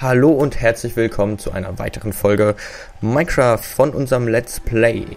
Hallo und herzlich willkommen zu einer weiteren Folge Minecraft von unserem Let's Play.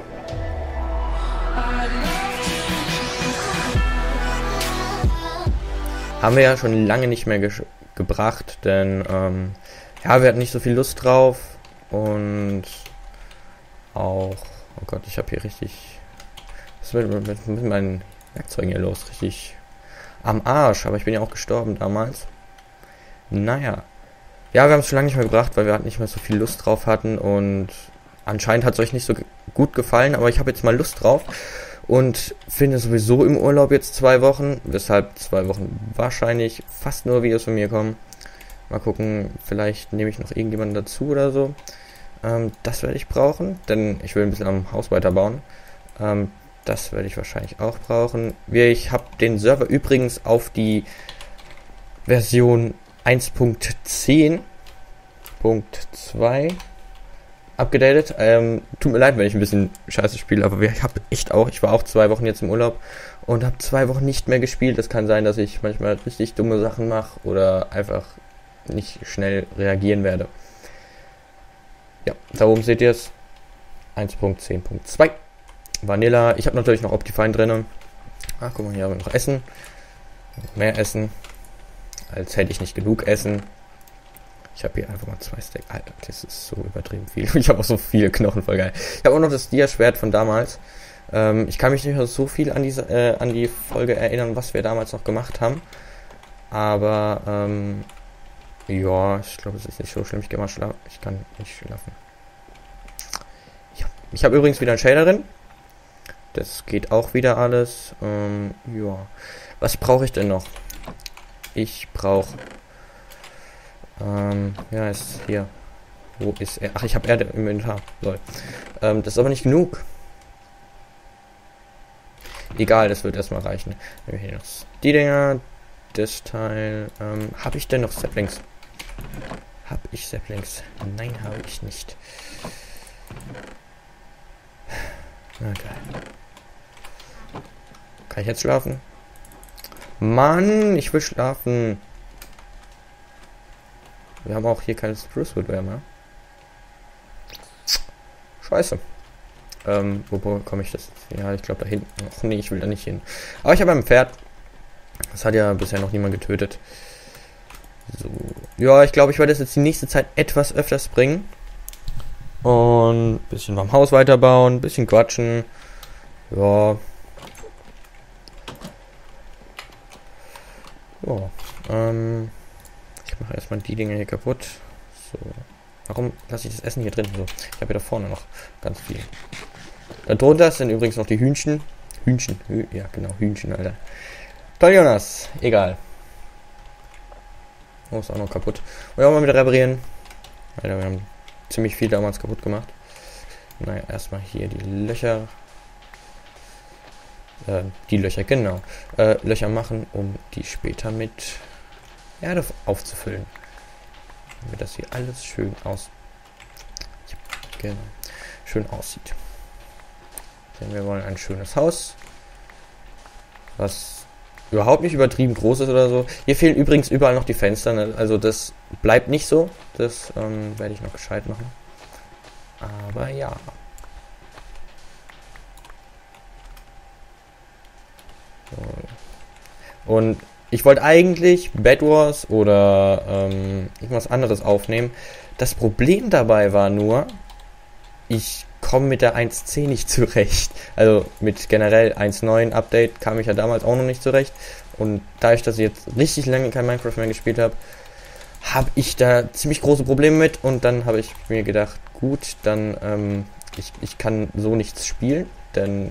Haben wir ja schon lange nicht mehr gebracht, denn ja, wir hatten nicht so viel Lust drauf und auch, oh Gott, ich habe hier richtig, was ist mit meinen Werkzeugen hier los? Richtig am Arsch, aber ich bin ja auch gestorben damals. Naja. Ja, wir haben es schon lange nicht mehr gebracht, weil wir halt nicht mehr so viel Lust drauf hatten und anscheinend hat es euch nicht so gut gefallen, aber ich habe jetzt mal Lust drauf und finde sowieso im Urlaub jetzt 2 Wochen, weshalb 2 Wochen wahrscheinlich fast nur Videos von mir kommen. Mal gucken, vielleicht nehme ich noch irgendjemanden dazu oder so. Das werde ich brauchen, denn ich will ein bisschen am Haus weiterbauen. Das werde ich wahrscheinlich auch brauchen. Ich habe den Server übrigens auf die Version 1.10.2 abgedatet. Tut mir leid, wenn ich ein bisschen scheiße spiele, aber ich war auch 2 Wochen jetzt im Urlaub und habe 2 Wochen nicht mehr gespielt. Es kann sein, dass ich manchmal richtig dumme Sachen mache oder einfach nicht schnell reagieren werde. Ja, da oben seht ihr es. 1.10.2 Vanilla. Ich habe natürlich noch Optifine drin. Ach, guck mal, hier haben wir noch Essen. Noch mehr Essen. Als hätte ich nicht genug Essen. Ich habe hier einfach mal 2 Steak. Alter, das ist so übertrieben viel. Ich habe auch so viele Knochen, voll geil. Ich habe auch noch das Dia-Schwert von damals. Ich kann mich nicht mehr so viel an die Folge erinnern, was wir damals noch gemacht haben. Aber, ja, ich glaube, es ist nicht so schlimm. Ich kann nicht schlafen. Ich habe übrigens wieder einen Shader drin. Das geht auch wieder alles. Ja. Was brauche ich denn noch? Ich brauche, ja, ist hier. Wo ist er? Ach, ich habe Erde im Inventar. Lol. Das ist aber nicht genug. Egal, das wird erstmal reichen. Nehmen wir hier noch die Dinger, das Teil. Habe ich denn noch Saplings? Habe ich Saplings? Nein, habe ich nicht. Na geil. Kann ich jetzt schlafen? Mann, ich will schlafen. Wir haben auch hier keine Sprucewood mehr. Scheiße. Wo bekomme ich das? Ja, ich glaube da hinten. Ach nee, ich will da nicht hin. Aber ich habe ein Pferd. Das hat ja bisher noch niemand getötet. So. Ja, ich glaube, ich werde das jetzt die nächste Zeit etwas öfters bringen. Und ein bisschen beim Haus weiterbauen, ein bisschen quatschen. Ja. So, ich mache erstmal die Dinge hier kaputt. So, warum lasse ich das Essen hier drin? So, ich habe hier da vorne noch ganz viel. Darunter sind übrigens noch die Hühnchen. Ja genau, Hühnchen, Alter. Toll, Jonas. Egal. Oh, ist auch noch kaputt. Und ja, mal wieder reparieren. Alter, wir haben ziemlich viel damals kaputt gemacht. Naja, erstmal hier die Löcher. Genau. Löcher machen, um die später mit Erde aufzufüllen. Damit das hier alles schön schön aussieht. Denn wir wollen ein schönes Haus, was überhaupt nicht übertrieben groß ist oder so. Hier fehlen übrigens überall noch die Fenster, ne? Also das bleibt nicht so. Das werde ich noch gescheit machen. Aber ja. Und ich wollte eigentlich Bed Wars oder irgendwas anderes aufnehmen. Das Problem dabei war nur, ich komme mit der 1.10 nicht zurecht. Also mit generell 1.9 Update kam ich ja damals auch noch nicht zurecht. Und dadurch, dass ich jetzt richtig lange kein Minecraft mehr gespielt habe, habe ich da ziemlich große Probleme mit. Und dann habe ich mir gedacht, gut, dann ich kann so nichts spielen, denn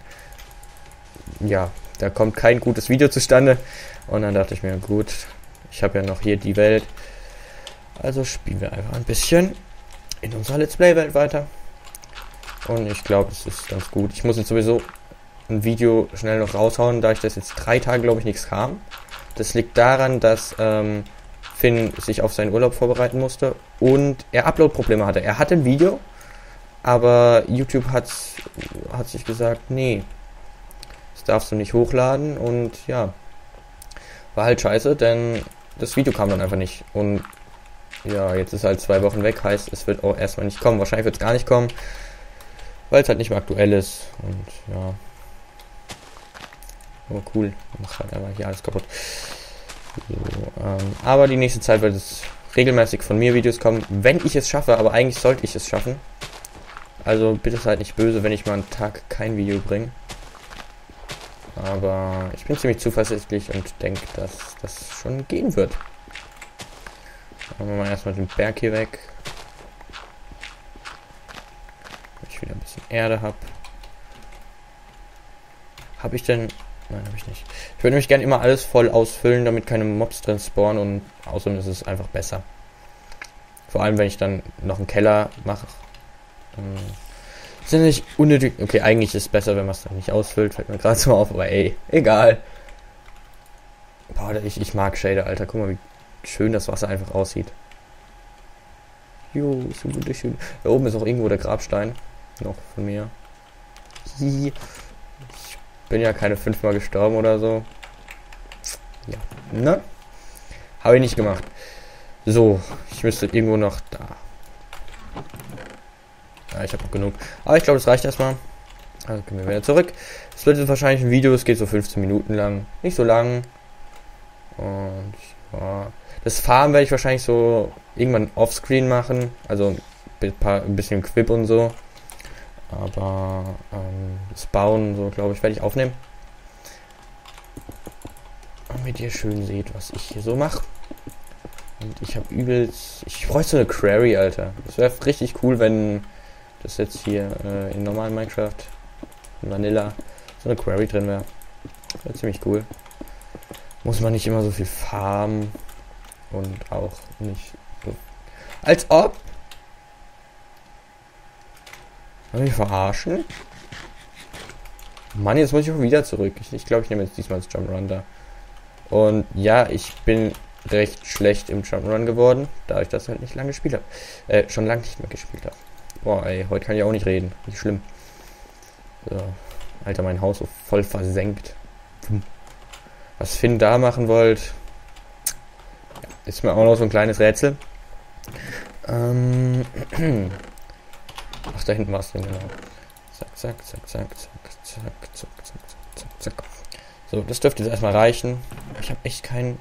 ja, da kommt kein gutes Video zustande. Und dann dachte ich mir, gut, ich habe ja noch hier die Welt. Also spielen wir einfach ein bisschen in unserer Let's Play-Welt weiter. Und ich glaube, es ist ganz gut. Ich muss jetzt sowieso ein Video schnell noch raushauen, da ich das jetzt 3 Tage, glaube ich, nichts kam. Das liegt daran, dass Finn sich auf seinen Urlaub vorbereiten musste und er Upload-Probleme hatte. Er hatte ein Video, aber YouTube hat sich gesagt, nee, das darfst du nicht hochladen und ja, war halt scheiße, denn das Video kam dann einfach nicht. Und ja, jetzt ist halt 2 Wochen weg, heißt, es wird auch erstmal nicht kommen. Wahrscheinlich wird es gar nicht kommen, weil es halt nicht mehr aktuell ist. Und ja. Oh, cool. Mach halt einfach hier alles kaputt. So, aber die nächste Zeit wird es regelmäßig von mir Videos kommen, wenn ich es schaffe, aber eigentlich sollte ich es schaffen. Also bitte seid nicht böse, wenn ich mal einen Tag kein Video bringe. Aber ich bin ziemlich zuversichtlich und denke, dass das schon gehen wird. Machen wir mal erstmal den Berg hier weg. Wenn ich wieder ein bisschen Erde habe. Habe ich denn... Nein, habe ich nicht. Ich würde nämlich gerne immer alles voll ausfüllen, damit keine Mobs drin spawnen und außerdem ist es einfach besser. Vor allem, wenn ich dann noch einen Keller mache. Ist ja nicht unnötig. Okay, eigentlich ist es besser, wenn man es dann nicht ausfüllt. Fällt mir gerade so auf, aber ey, egal. Boah, ich mag Shader, Alter. Guck mal, wie schön das Wasser einfach aussieht. Jo, so wunderschön. Da oben ist auch irgendwo der Grabstein. Noch von mir. Ich bin ja keine 5-mal gestorben oder so. Ja, ne? Habe ich nicht gemacht. So, ich müsste irgendwo noch da. Ja, ich habe noch genug. Aber ich glaube, das reicht erstmal. Also können wir wieder zurück. Es wird jetzt wahrscheinlich ein Video, es geht so 15 Minuten lang. Nicht so lang. Und ja. Das Farmen werde ich wahrscheinlich so irgendwann offscreen machen. Also ein bisschen Quip und so. Aber das Bauen, so glaube ich, werde ich aufnehmen. Damit ihr schön seht, was ich hier so mache. Und ich habe übelst... Ich bräuchte so eine Quarry, Alter. Das wäre richtig cool, wenn das jetzt hier in normalen Minecraft, in Vanilla, so eine Quarry drin wäre. Das wäre ziemlich cool. Muss man nicht immer so viel farmen. Und auch nicht... So. Als ob... Wollen wir verarschen? Mann, jetzt muss ich auch wieder zurück. Ich glaube, ich nehme jetzt diesmal das Jump'n'Run da. Und ja, ich bin recht schlecht im Jump'n'Run geworden, da ich das halt nicht lange gespielt habe. Schon lange nicht mehr gespielt habe. Boah, ey, heute kann ich auch nicht reden. Nicht schlimm. So. Alter, mein Haus so voll versenkt. Was Finn da machen wollt, ja, ist mir auch noch so ein kleines Rätsel. Ach, da hinten war es drin, genau. Zack, zack, zack, zack, zack, zack, zack, zack, zack, zack. So, das dürfte jetzt erstmal reichen. Ich habe echt kein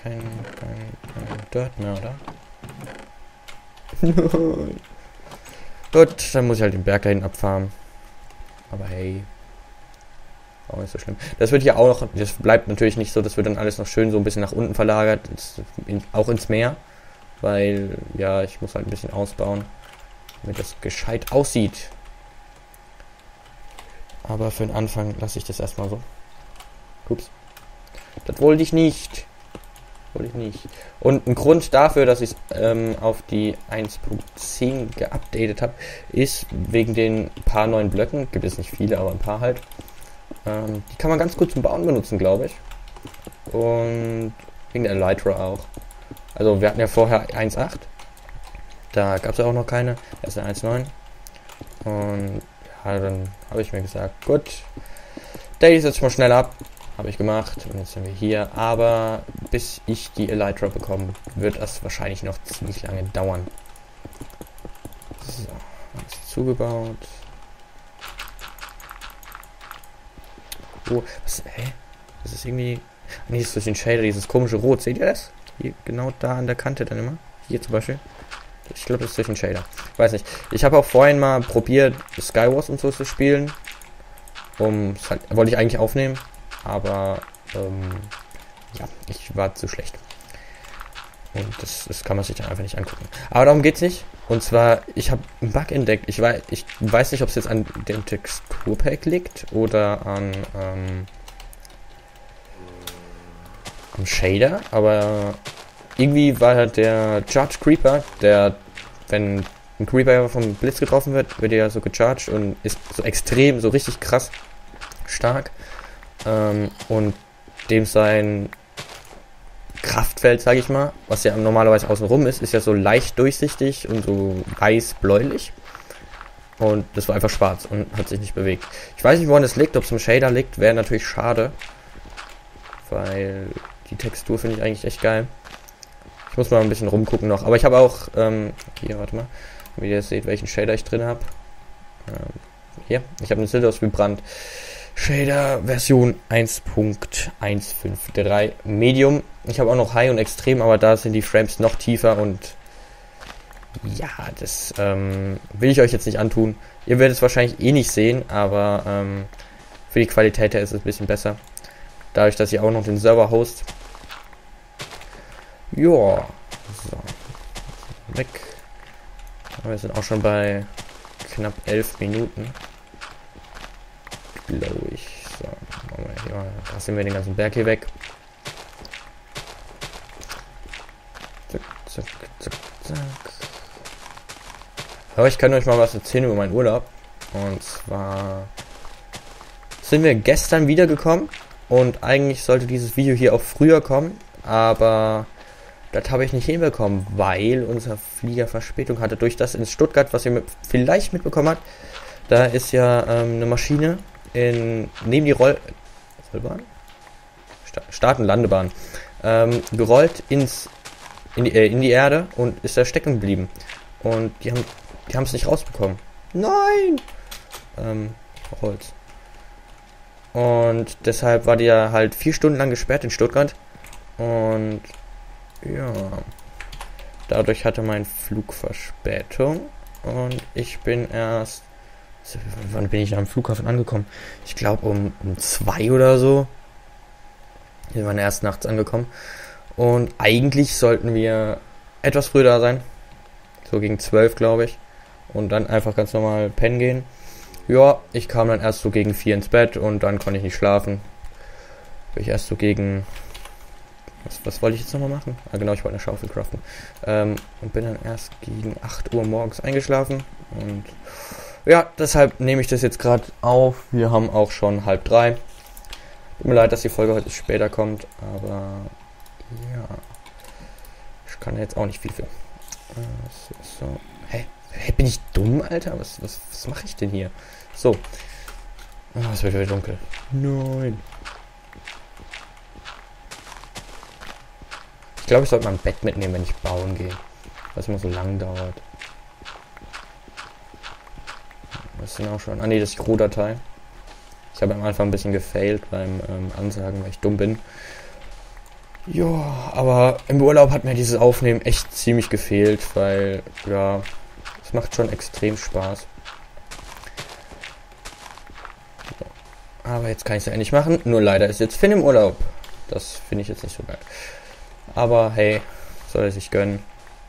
Dirt mehr, oder? Gut, dann muss ich halt den Berg da hinten abfarmen. Aber hey. Auch nicht so schlimm. Das wird ja auch noch, das bleibt natürlich nicht so, das wird dann alles noch schön so ein bisschen nach unten verlagert. Auch ins Meer. Weil, ja, ich muss halt ein bisschen ausbauen, damit das gescheit aussieht. Aber für den Anfang lasse ich das erstmal so. Ups. Das wollte ich nicht. Und ein Grund dafür, dass ich auf die 1.10 geupdatet habe, ist wegen den paar neuen Blöcken. Gibt es nicht viele, aber ein paar halt. Die kann man ganz gut zum Bauen benutzen, glaube ich. Und wegen der Elytra auch. Also wir hatten ja vorher 1.8. Da gab es ja auch noch keine. Erst eine 1.9. Und ja, dann habe ich mir gesagt, gut, Daily setze ich mal schnell ab. Habe ich gemacht. Und jetzt sind wir hier. Aber bis ich die Elytra bekomme, wird das wahrscheinlich noch ziemlich lange dauern. So, alles zugebaut. Oh, was, hä? Das ist irgendwie... Nee, ist durch den Shader, dieses komische Rot. Seht ihr das? Hier, genau da an der Kante dann immer. Hier zum Beispiel. Ich glaube, das ist durch den Shader. Weiß nicht. Ich habe auch vorhin mal probiert, Skywars und so zu spielen. Halt, wollte ich eigentlich aufnehmen. Aber, ja, ich war zu schlecht. Und das kann man sich dann einfach nicht angucken. Aber darum geht's nicht. Und zwar, ich habe einen Bug entdeckt. Ich weiß nicht, ob es jetzt an dem Texturpack liegt oder an am Shader, aber irgendwie war halt der Charge Creeper, der, wenn ein Creeper vom Blitz getroffen wird, wird er so gecharged und ist so extrem, so richtig krass stark. Und dem sein Kraftfeld, sage ich mal, was ja normalerweise außenrum ist, ist ja so leicht durchsichtig und so weiß-bläulich. Und das war einfach schwarz und hat sich nicht bewegt. Ich weiß nicht, woran das liegt, ob es im Shader liegt, wäre natürlich schade. Weil die Textur finde ich eigentlich echt geil. muss mal ein bisschen rumgucken noch. Aber ich habe auch, hier, warte mal, wie ihr jetzt seht, welchen Shader ich drin habe. Hier, ich habe eine Sildos Vibrant Shader Version 1.153 Medium. Ich habe auch noch High und Extrem, aber da sind die Frames noch tiefer und ja, das will ich euch jetzt nicht antun. Ihr werdet es wahrscheinlich eh nicht sehen, aber für die Qualität her ist es ein bisschen besser. Dadurch, dass ich auch noch den Server host. Ja, so. Weg. Aber wir sind auch schon bei knapp 11 Minuten. Glaube ich. So, machen wir hier mal, da sind wir den ganzen Berg hier weg. Zack, zack, zack, zack. Aber ich kann euch mal was erzählen über meinen Urlaub. Und zwar sind wir gestern wiedergekommen und eigentlich sollte dieses Video hier auch früher kommen, aber das habe ich nicht hinbekommen, weil unser Flieger Verspätung hatte. Durch das in Stuttgart, was ihr vielleicht mitbekommen habt, da ist ja eine Maschine neben die Rollbahn? Start- und Landebahn gerollt in die Erde und ist da stecken geblieben. Und die haben es nicht rausbekommen. Nein! Holz. Und deshalb war die ja halt 4 Stunden lang gesperrt in Stuttgart. Und ja, dadurch hatte mein Flug Verspätung. Und ich bin erst... Wann bin ich am Flughafen angekommen? Ich glaube um 2 oder so. Wir waren erst nachts angekommen. Und eigentlich sollten wir etwas früher da sein. So gegen 12, glaube ich. Und dann einfach ganz normal pennen gehen. Ja, ich kam dann erst so gegen 4 ins Bett und dann konnte ich nicht schlafen. Bin ich erst so gegen... Was wollte ich jetzt nochmal machen? Ah genau, ich wollte eine Schaufel craften. Und bin dann erst gegen 8 Uhr morgens eingeschlafen. Und ja, deshalb nehme ich das jetzt gerade auf. Wir haben auch schon 2:30. Tut mir leid, dass die Folge heute später kommt, aber ja, ich kann jetzt auch nicht viel für. So. Hey, bin ich dumm, Alter? Was mache ich denn hier? So. Oh, es wird wieder dunkel. Nein. Ich glaube, ich sollte mal ein Bett mitnehmen, wenn ich bauen gehe. Was immer so lang dauert. Das sind auch schon... Ah ne, das ist die Rohdatei. Ich habe am Anfang ein bisschen gefailt beim Ansagen, weil ich dumm bin. Ja, aber im Urlaub hat mir dieses Aufnehmen echt ziemlich gefehlt, weil, ja, es macht schon extrem Spaß. So. Aber jetzt kann ich es ja endlich machen. Nur leider ist jetzt Finn im Urlaub. Das finde ich jetzt nicht so geil. Aber hey, soll er sich gönnen.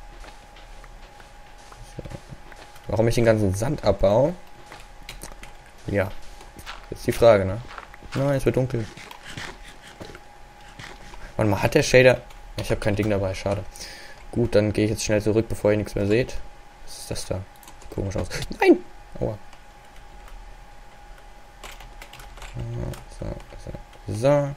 So. Warum ich den ganzen Sand abbaue? Ja, das ist die Frage, ne? Nein, es wird dunkel. Warte mal, hat der Shader... Ich habe kein Ding dabei, schade. Gut, dann gehe ich jetzt schnell zurück, bevor ihr nichts mehr seht. Was ist das da? Sieht komisch aus. Nein! Aua. So.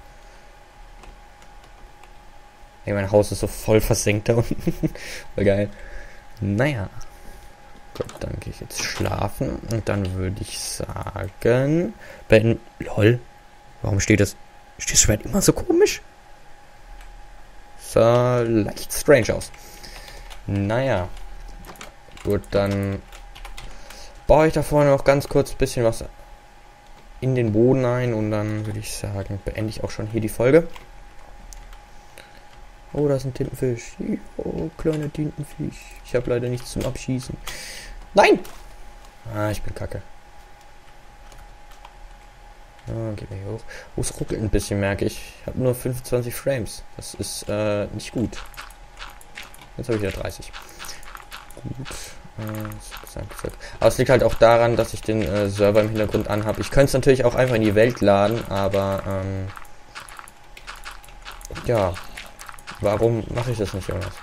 Hey, mein Haus ist so voll versenkt da unten. Voll geil. Naja. Gut, dann gehe ich jetzt schlafen. Und dann würde ich sagen... LOL. Warum steht das Schwert immer so komisch? Sah leicht strange aus. Naja. Gut, dann baue ich da vorne noch ganz kurz ein bisschen was in den Boden ein. Und dann würde ich sagen, beende ich auch schon hier die Folge. Oh, da ist ein Tintenfisch. Oh, kleiner Tintenfisch. Ich habe leider nichts zum Abschießen. Nein! Ah, ich bin kacke. Ah, geht mir hier hoch. Oh, es ruckelt ein bisschen, merke ich. Ich habe nur 25 Frames. Das ist nicht gut. Jetzt habe ich wieder 30. Gut. Zack. Aber es liegt halt auch daran, dass ich den Server im Hintergrund anhabe. Ich könnte es natürlich auch einfach in die Welt laden, aber ja. Warum mache ich das nicht, Jonas?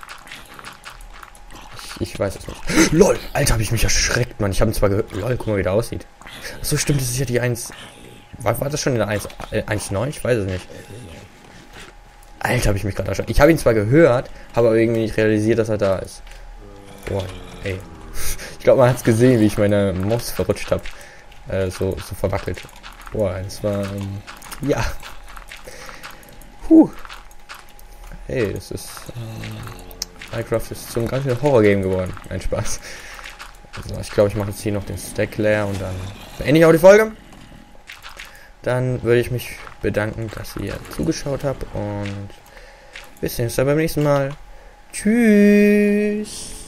Ich weiß es nicht. LOL! Alter, habe ich mich erschreckt, Mann. Ich habe ihn zwar gehört... LOL, guck mal, wie der aussieht. Achso, stimmt, das ist ja die 1... War das schon in der 1.9? Ich weiß es nicht. Alter, habe ich mich gerade erschreckt. Ich habe ihn zwar gehört, habe aber irgendwie nicht realisiert, dass er da ist. Boah, ey. Ich glaube, man hat es gesehen, wie ich meine Maus verrutscht habe. So verwackelt. Boah, das war... ja. Hey, das ist... Minecraft ist zum ganzen Horror-Game geworden. Ein Spaß. Also ich glaube, ich mache jetzt hier noch den Stack leer und dann beende ich auch die Folge. Dann würde ich mich bedanken, dass ihr zugeschaut habt und bis beim nächsten Mal. Tschüss.